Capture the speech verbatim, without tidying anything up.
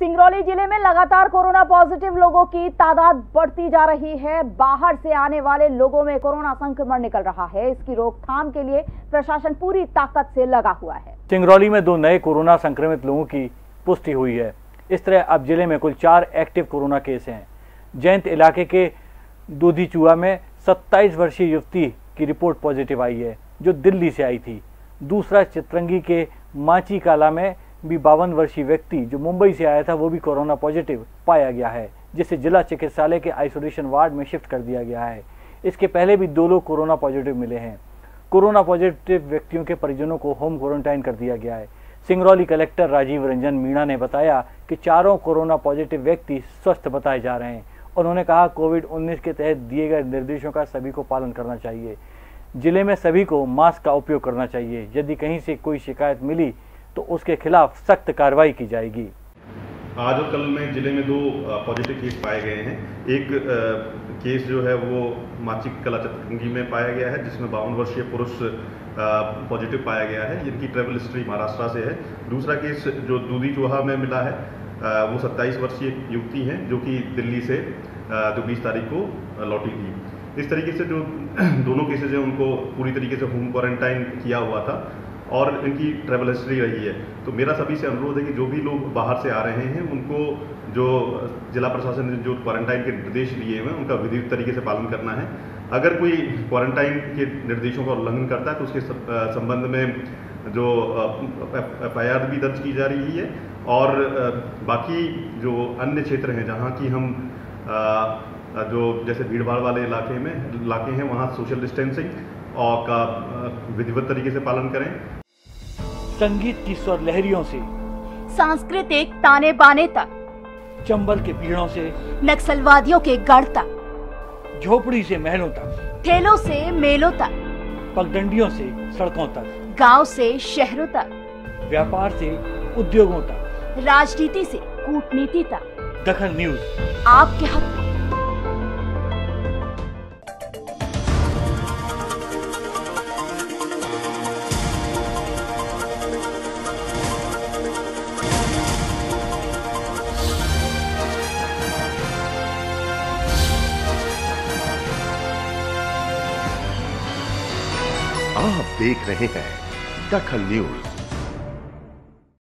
सिंगरौली जिले में लगातार कोरोना पॉजिटिव लोगों की तादाद बढ़ती जा रही है। बाहर से आने वाले लोगों में कोरोना संक्रमण निकल रहा है। इसकी रोकथाम के लिए प्रशासन पूरी ताकत से लगा हुआ है। सिंगरौली में दो नए कोरोना संक्रमित लोगों की पुष्टि हुई है। इस तरह अब जिले में कुल चार एक्टिव कोरोना केस हैं। जयंत इलाके के दूधीचूहा में सत्ताईस वर्षीय युवती की रिपोर्ट पॉजिटिव आई है, जो दिल्ली से आई थी। दूसरा चितरंगी के माची काला में भी बावन वर्षीय व्यक्ति जो मुंबई से आया था, वो भी कोरोना पॉजिटिव पाया गया है, जिसे जिला चिकित्सालय के आइसोलेशन वार्ड में शिफ्ट कर दिया गया है। इसके पहले भी दो लोग कोरोना पॉजिटिव मिले हैं। कोरोना पॉजिटिव व्यक्तियों के परिजनों को होम क्वारंटाइन कर दिया गया है। सिंगरौली कलेक्टर राजीव रंजन मीणा ने बताया कि चारों कोरोना पॉजिटिव व्यक्ति स्वस्थ बताए जा रहे हैं। उन्होंने कहा, कोविड उन्नीस के तहत दिए गए निर्देशों का सभी को पालन करना चाहिए। जिले में सभी को मास्क का उपयोग करना चाहिए। यदि कहीं से कोई शिकायत मिली तो उसके खिलाफ सख्त कार्रवाई की जाएगी। आज और कल में जिले में दो पॉजिटिव केस पाए गए हैं। एक केस जो है वो माची कला चितरंगी में पाया गया है, जिसमें बावन वर्षीय पुरुष पॉजिटिव पाया गया है, जिनकी ट्रैवल हिस्ट्री महाराष्ट्र से है। दूसरा केस जो दूधीचूहा में मिला है, वो सत्ताईस वर्षीय युवती हैं, जो कि दिल्ली से जो बीस तारीख को लौटी थी। इस तरीके से जो दोनों केसेज हैं उनको पूरी तरीके से होम क्वारंटाइन किया हुआ था और इनकी ट्रैवल हिस्ट्री रही है। तो मेरा सभी से अनुरोध है कि जो भी लोग बाहर से आ रहे हैं, उनको जो जिला प्रशासन ने जो क्वारंटाइन के निर्देश दिए हुए हैं, उनका विधिवत तरीके से पालन करना है। अगर कोई क्वारंटाइन के निर्देशों का उल्लंघन करता है तो उसके संबंध में जो एफ आई आर भी दर्ज की जा रही है। और बाकी जो अन्य क्षेत्र हैं जहाँ की हम जो जैसे भीड़ भाड़ वाले इलाके में इलाके हैं, वहाँ सोशल डिस्टेंसिंग और का विधिवत तरीके से पालन करें। संगीत की स्वर लहरियों से सांस्कृतिक ताने बाने तक, चंबल के पीड़ों से नक्सलवादियों के गढ़ तक, झोपड़ी से महलों तक, ठेलों से मेलों तक, पगडंडियों से सड़कों तक, गांव से शहरों तक, व्यापार से उद्योगों तक, राजनीति से कूटनीति तक, दखल न्यूज आपके हक में। आप देख रहे हैं दखल न्यूज।